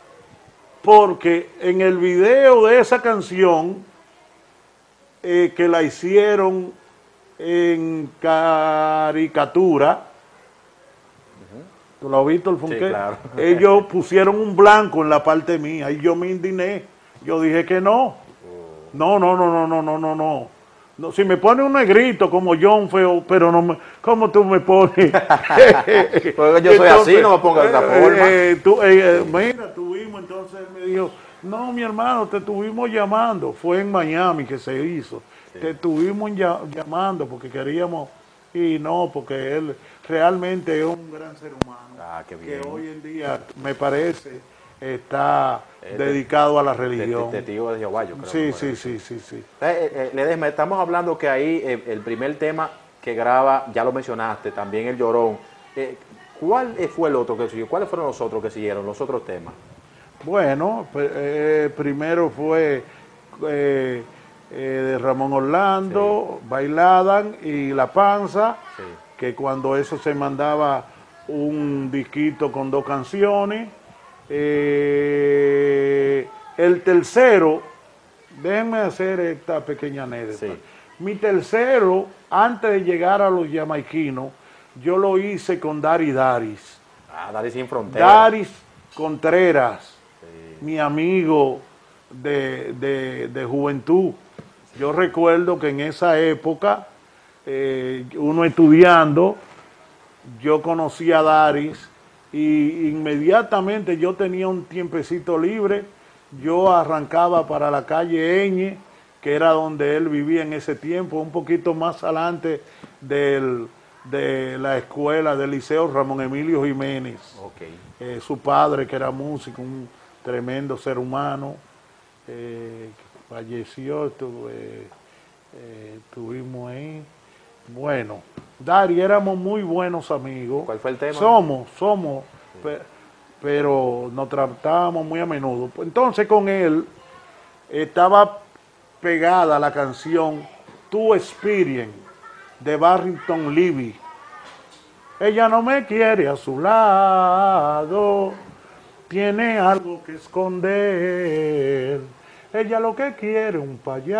porque en el video de esa canción, eh, que la hicieron en caricatura, uh-huh. ¿tú lo has visto el fonquete? Sí, claro. Ellos pusieron un blanco en la parte mía y yo me indigné. Yo dije que no. Uh. No, no, no, no, no, no, no, no. No, si me pone un negrito como John Feo, pero no me, ¿cómo tú me pones? Porque yo soy entonces, así, no me pongas de otra forma. Eh, tú, eh, mira, tuvimos, entonces él me dijo, no, mi hermano, te estuvimos llamando. Fue en Miami que se hizo. Sí. Te estuvimos ya, llamando porque queríamos, y no, porque él realmente es un gran ser humano. Ah, qué bien. Que hoy en día, me parece, está eh, dedicado a la religión. Testigo de Jehová, yo creo. Sí, sí, sí, sí, sí. Eh, eh, Ledesma, estamos hablando que ahí eh, el primer tema que graba, ya lo mencionaste, también El Llorón. Eh, ¿Cuál fue el otro que siguió? ¿Cuáles fueron los otros que siguieron, los otros temas? Bueno, eh, primero fue eh, eh, de Ramón Orlando, sí. Bailadan y La Panza, sí. que cuando eso se mandaba un disquito con dos canciones. Eh, el tercero, déjenme hacer esta pequeña anécdota. Sí. Mi tercero, antes de llegar a los jamaiquinos, yo lo hice con Dari Daris. Ah, Daris sin fronteras. Daris Contreras, sí. mi amigo de, de, de juventud. Sí. Yo recuerdo que en esa época, eh, uno estudiando, yo conocí a Daris, y inmediatamente yo tenía un tiempecito libre, yo arrancaba para la calle Eñe, que era donde él vivía en ese tiempo, un poquito más adelante del, de la escuela del Liceo Ramón Emilio Jiménez. Okay. Eh, su padre, que era músico, un tremendo ser humano, eh, falleció, estuve, eh, estuvimos ahí. Bueno, Dari, éramos muy buenos amigos. ¿Cuál fue el tema? Somos, somos, sí. pe, pero nos tratábamos muy a menudo. Entonces con él estaba pegada la canción Tu Experience de Barrington Levy. Ella no me quiere a su lado, tiene algo que esconder. Ella lo que quiere un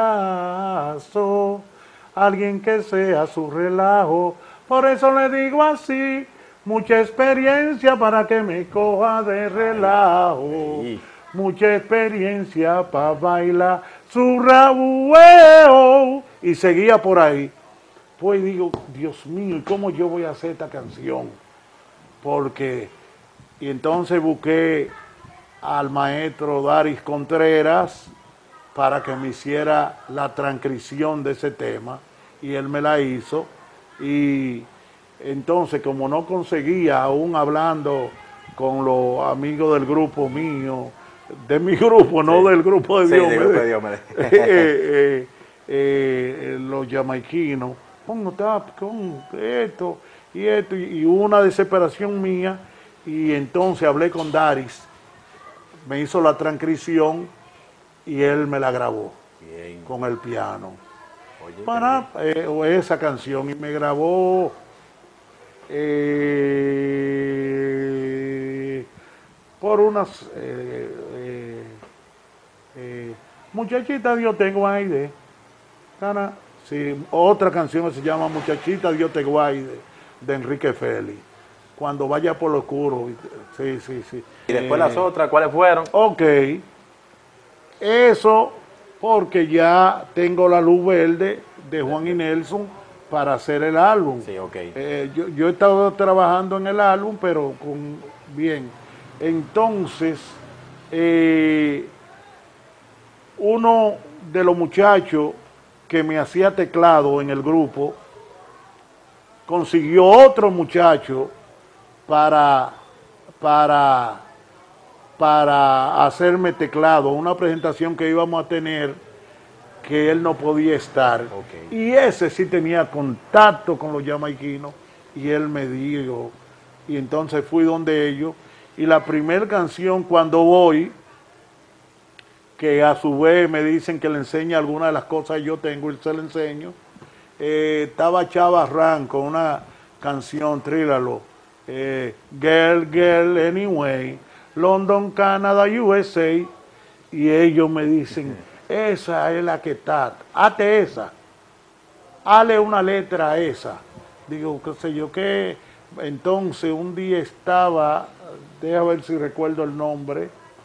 payaso, alguien que sea su relajo. Por eso le digo así, mucha experiencia para que me coja de relajo. Sí. Mucha experiencia para bailar su rabueo. Y seguía por ahí. Pues digo, Dios mío, ¿cómo yo voy a hacer esta canción? Porque, y entonces busqué al maestro Daris Contreras para que me hiciera la transcripción de ese tema, y él me la hizo. Y entonces, como no conseguía, aún hablando con los amigos del grupo mío, de mi grupo, no sí. del grupo de sí, Diomedes, grupo de Diomedes. eh, eh, eh, los jamaiquinos, con, con esto y esto, y una desesperación mía, y entonces hablé con Daris, me hizo la transcripción y él me la grabó. Bien. Con el piano. Oye, para eh, esa canción, y me grabó eh, por unas eh, eh, Eh, Muchachita, Dios te guarde. Cara, sí, otra canción se llama Muchachita, Dios te guarde, de Enrique Félix. Cuando vaya por lo oscuro. Sí, sí, sí. Y después Eh, las otras, ¿cuáles fueron? Ok. Eso porque ya tengo la luz verde de Juan y Nelson para hacer el álbum. Sí, ok. Eh, yo, yo he estado trabajando en el álbum, pero con bien. Entonces, eh, uno de los muchachos que me hacía teclado en el grupo consiguió otro muchacho para, para, para hacerme teclado, una presentación que íbamos a tener que él no podía estar. Okay. Y ese sí tenía contacto con los jamaiquinos y él me dijo, y entonces fui donde ellos, y la primera canción cuando voy, que a su vez me dicen que le enseña algunas de las cosas que yo tengo y se le enseño, eh, estaba Chava Ran con una canción, trílalo, eh, Girl, Girl, Anyway, London, Canada, U S A, y ellos me dicen, esa es la que está, hazte esa, hazle una letra a esa. Digo, qué sé yo, qué. Entonces un día estaba, déjame ver si recuerdo el nombre,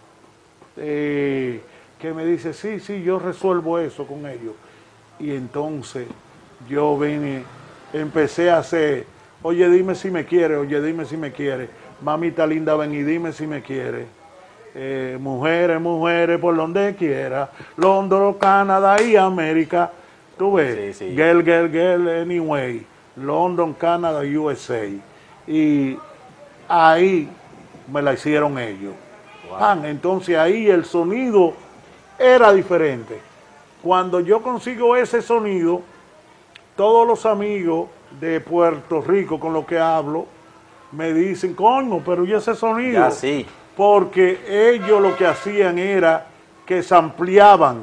eh, que me dice, sí, sí, yo resuelvo eso con ellos. Y entonces yo vine, empecé a hacer, oye, dime si me quiere, oye, dime si me quiere, mamita linda, ven y dime si me quiere. Eh, mujeres, mujeres, por donde quiera, London, Canadá y América. Tú ves, Sí, sí. girl, girl, girl, anyway, London, Canadá, U S A. Y ahí me la hicieron ellos. Wow. Ah, entonces ahí el sonido era diferente. Cuando yo consigo ese sonido, todos los amigos de Puerto Rico con los que hablo me dicen, coño, pero ¿y ese sonido? Ya sí. Porque ellos lo que hacían era que se ampliaban.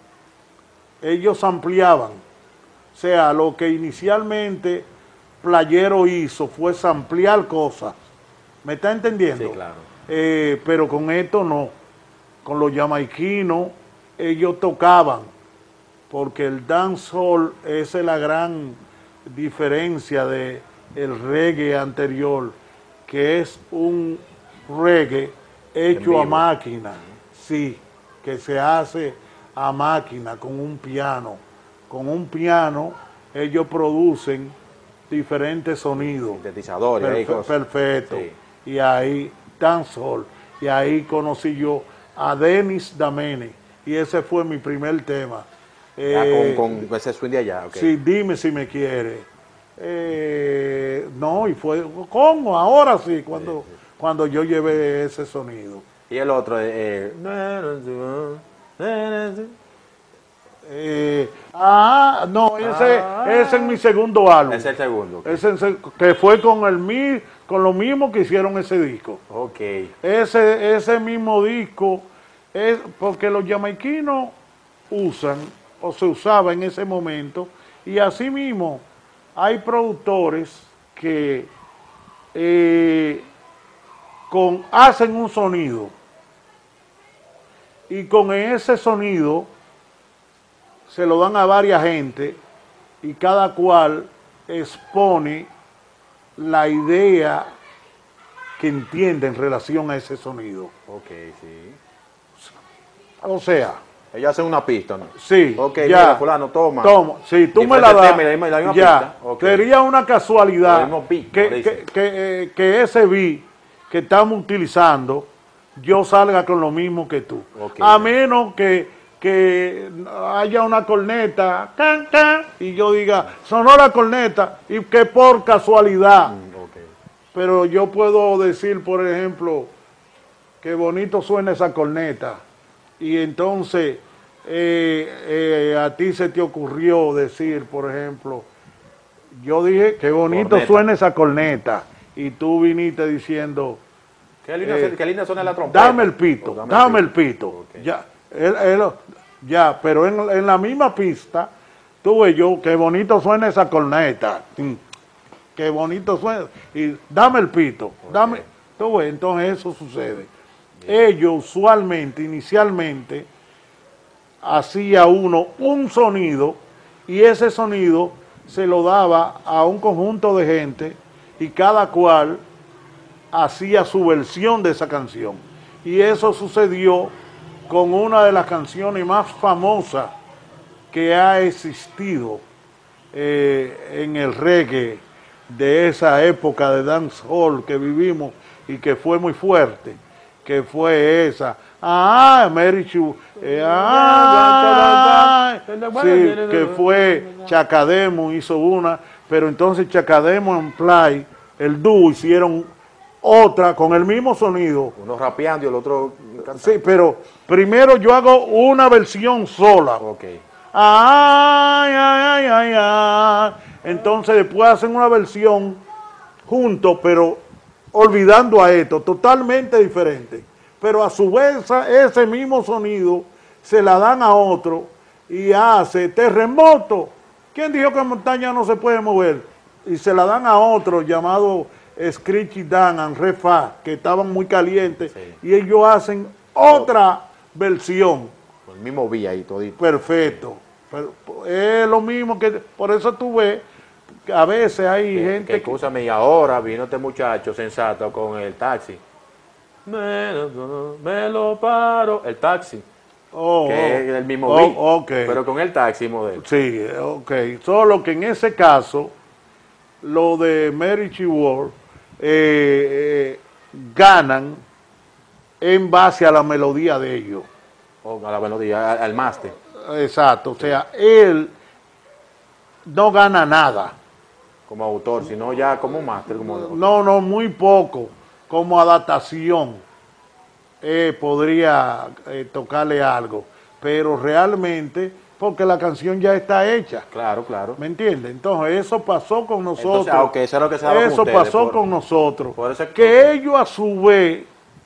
Ellos ampliaban. O sea, lo que inicialmente Playero hizo fue ampliar cosas. ¿Me está entendiendo? Sí, claro. Eh, pero con esto no. Con los jamaiquinos, ellos tocaban. Porque el dancehall, esa es la gran diferencia de el reggae anterior, que es un reggae hecho a máquina, sí, que se hace a máquina con un piano. Con un piano ellos producen diferentes sonidos. Sintetizadores, ahí Perfe- cosas. perfecto. Sí. Y ahí, dancehall. Y ahí conocí yo a Denis Damene. Y ese fue mi primer tema. Ya Eh, con, con ese swing de allá, ok. Sí, dime si me quiere. Eh, no, y fue, ¿cómo? Ahora sí, cuando, Sí, sí. cuando yo llevé ese sonido. Y el otro, eh, Eh, ah, no, ese, Ah. ese es mi segundo álbum. es el segundo. Ok. Ese es el- que fue con el mi, con lo mismo que hicieron ese disco. Ok. Ese, ese mismo disco es porque los jamaiquinos usan o se usaba en ese momento y asimismo hay productores que eh, con, hacen un sonido y con ese sonido se lo dan a varias gente y cada cual expone la idea que entiende en relación a ese sonido. Ok, sí. O sea, Ellos hacen una pista, ¿no? sí, Ok, ya, mira, fulano, toma. toma, si tú me la Diferente das, tema y la misma- la misma ya, pista. Ok. sería una casualidad Lo mismo beat, que, como dicen. que, que, eh, que ese beat que estamos utilizando, yo salga con lo mismo que tú. Ok. A menos que, que haya una corneta, can, can, y yo diga, sonó la corneta, y que por casualidad. Mm, ok. Pero yo puedo decir, por ejemplo, qué bonito suena esa corneta. Y entonces eh, eh, a ti se te ocurrió decir, por ejemplo, yo dije, qué bonito Corneta. suena esa corneta. Y tú viniste diciendo, ¿Qué linda, Eh, qué linda suena la trompeta? dame el pito, Oh, dame el pito. Ok. Ya, él- él- ya, pero en, en la misma pista, tuve yo, qué bonito suena esa corneta. Mm, Qué bonito suena. Y dame el pito, dame. Tú ves, entonces eso sucede. Ellos usualmente, inicialmente, hacía uno un sonido y ese sonido se lo daba a un conjunto de gente y cada cual hacía su versión de esa canción. Y eso sucedió con una de las canciones más famosas que ha existido eh, en el reggae de esa época de dancehall que vivimos y que fue muy fuerte, que fue esa. Ah, Mary Chu, eh, ah, sí, que fue Chacademo hizo una, pero entonces Chacademo en Play, el dúo hicieron otra con el mismo sonido. Uno rapeando y el otro cantando. Sí, pero primero yo hago una versión sola. Ok. Ay, ay, ay, ay, ay. Entonces después hacen una versión juntos, pero olvidando a esto, totalmente diferente. Pero a su vez ese mismo sonido se la dan a otro y hace terremoto. ¿Quién dijo que en montaña no se puede mover? Y se la dan a otro llamado Screechy Dan and Refa, que estaban muy calientes, sí. Y ellos hacen otra versión. El mismo vía ahí todito. Perfecto. Pero es lo mismo que, por eso tú ves que a veces hay que, gente que... Escúchame, y ahora vino este muchacho sensato con el taxi. Me lo, me lo paro. El taxi. Oh, que oh, es el mismo oh, beat, okay. Pero con el taxi modelo. Sí, ok. Solo que en ese caso, lo de Mary Chi World eh, eh, ganan en base a la melodía de ellos. O a la melodía, al, al máster. Exacto, o sea, él no gana nada. Como autor, sino ya como máster. Como... No, no, muy poco. Como adaptación eh, podría eh, tocarle algo, pero realmente, porque la canción ya está hecha. Claro, claro. ¿Me entiendes? Entonces, eso pasó con nosotros. Entonces, aunque eso es lo que se daba Eso con ustedes, pasó por, con nosotros. Por ese... que okay. Ellos a su vez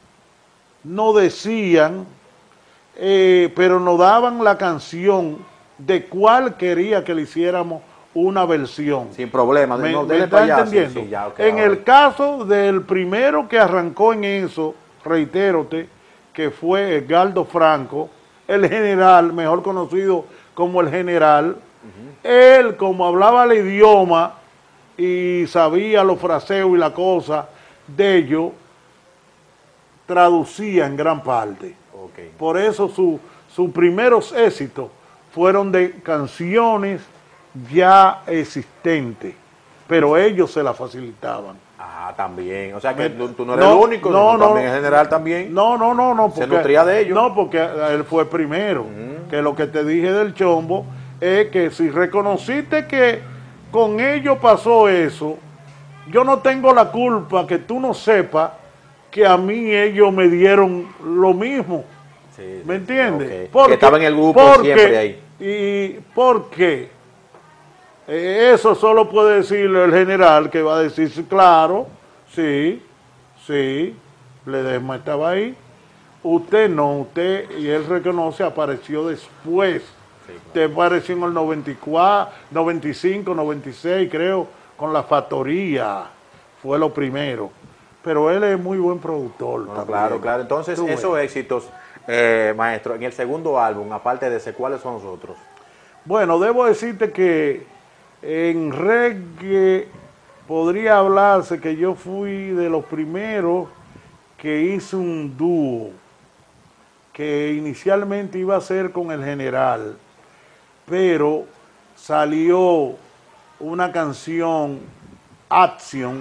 no decían, eh, pero nos daban la canción de cuál quería que le hiciéramos una versión. Sin problema. ¿Me, no, ¿me está entendiendo? Sí, sí, ya, okay, en ahora. El caso del primero que arrancó en eso, reitérote, que fue Edgardo Franco, el general, mejor conocido como el general, uh-huh. Él, como hablaba el idioma y sabía los fraseos y la cosa de ellos, traducía en gran parte. Okay. Por eso sus su primeros éxitos fueron de canciones ya existentes, pero ellos se la facilitaban. Ah, también. O sea que Me, tú, tú no eres no, el único, no, no, también el general también. No, no, no, no. Porque, se nutría de ellos. No, porque él fue primero. Mm. Que lo que te dije del chombo es que si reconociste que con ellos pasó eso, yo no tengo la culpa que tú no sepas que a mí ellos me dieron lo mismo. Sí, ¿me entiendes? Okay. Porque, que estaba en el grupo porque, siempre ahí. Y porque eh, eso solo puede decirlo el general, que va a decir, sí, claro, sí, sí, Ledesma estaba ahí. Usted no, usted, y él reconoce, apareció después. Sí, claro. Usted apareció en el noventa y cuatro, noventa y cinco, noventa y seis, creo, con La Factoría. Fue lo primero. Pero él es muy buen productor. No, claro, claro. Entonces, Tú esos ves. éxitos, eh, maestro, en el segundo álbum, aparte de ese, ¿cuáles son los otros? Bueno, debo decirte que en reggae podría hablarse que yo fui de los primeros que hice un dúo, que inicialmente iba a ser con el general, pero salió una canción, Action,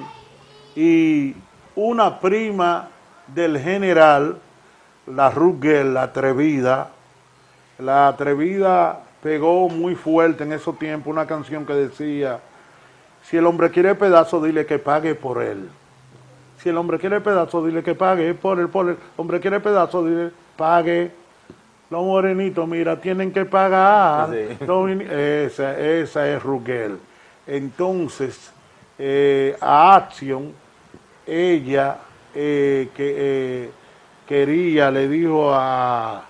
y una prima del general, la Ruggel, la atrevida, la atrevida pegó muy fuerte en esos tiempos una canción que decía, si el hombre quiere pedazo, dile que pague por él. Si el hombre quiere pedazo, dile que pague por él, por él. El hombre quiere pedazo, dile, pague. Los morenitos, mira, tienen que pagar. Sí. Esa, esa es Ruggel. Entonces, eh, a Action, ella eh, que eh, quería, le dijo a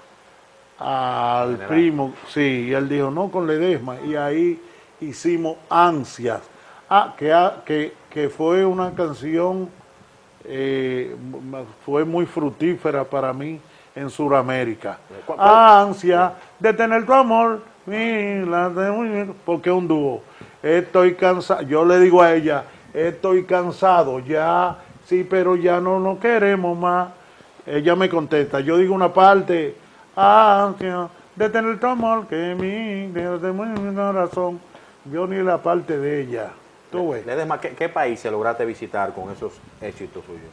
al primo, sí, y él dijo, no, con Ledesma, y ahí hicimos Ansias, ah, que, que, que fue una canción, eh, fue muy fructífera para mí en Sudamérica. ¿Cuál- cuál? Ansia de tener tu amor, mira, de- porque es un dúo. Estoy cansado, yo le digo a ella, estoy cansado, ya, sí, pero ya no nos queremos más. Ella me contesta, yo digo una parte, ansia de tener tu amor, que mi, de mi corazón. Yo ni la parte de ella. ¿Tú ves? Ledesma, ¿qué, qué países lograste visitar con esos éxitos suyos?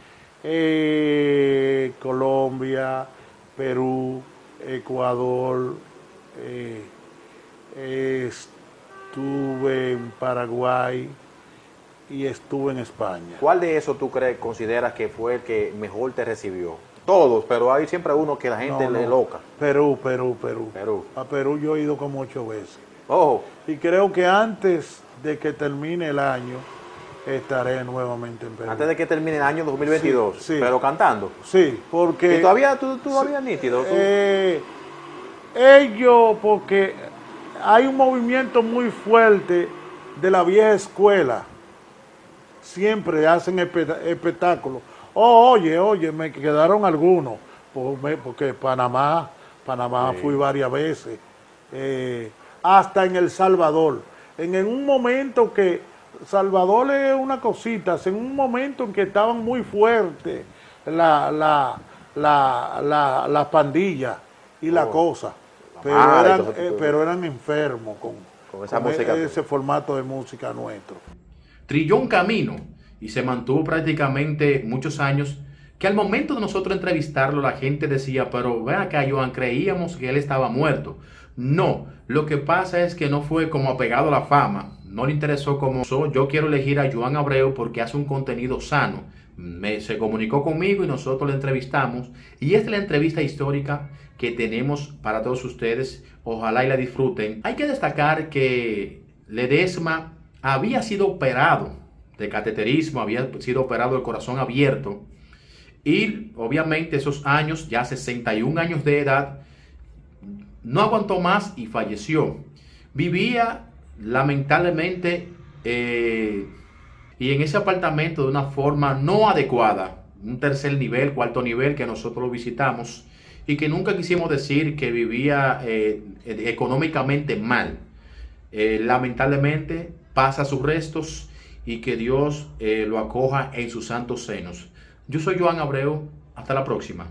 Eh, Colombia, Perú, Ecuador, eh, estuve en Paraguay y estuve en España. ¿Cuál de esos tú crees, consideras que fue el que mejor te recibió? Todos, pero hay siempre uno que la gente No, le no. loca. Perú, Perú, Perú. Perú. A Perú yo he ido como ocho veces. Ojo, Y creo que antes de que termine el año estaré nuevamente en Perú. antes de que termine el año dos mil veintidós, Sí, sí. pero cantando. Sí, porque... ¿Y todavía tú, tú todavía nítido? tú? Eh, ellos, porque hay un movimiento muy fuerte de la vieja escuela. Siempre hacen espe- espectáculos. Oh, oye, oye, me quedaron algunos. por- me- Porque Panamá, Panamá Sí. fui varias veces. Eh, hasta en El Salvador. En, en un momento que Salvador es una cosita, en un momento en que estaban muy fuertes la, la, la, la, la pandilla y la Oh. cosa. Pero mala y eran, todo ese eh, tipo de- pero eran enfermos con, Con esa con música. e- ese formato de música nuestro. Trilló un camino y se mantuvo prácticamente muchos años, que al momento de nosotros entrevistarlo la gente decía, pero ven acá, Joan, creíamos que él estaba muerto. No, lo que pasa es que no fue como apegado a la fama, no le interesó como so, yo quiero elegir a Joan Abreu porque hace un contenido sano. Me, se comunicó conmigo y nosotros le entrevistamos, y esta es la entrevista histórica que tenemos para todos ustedes. Ojalá y la disfruten. Hay que destacar que Ledesma había sido operado de cateterismo, había sido operado del corazón abierto, y obviamente esos años, ya sesenta y un años de edad, no aguantó más y falleció. Vivía lamentablemente eh, y en ese apartamento de una forma no adecuada, un tercer nivel, cuarto nivel, que nosotros lo visitamos y que nunca quisimos decir que vivía eh, económicamente mal. Eh, lamentablemente pasa sus restos y que Dios eh, lo acoja en sus santos senos. Yo soy Joan Abreu, hasta la próxima.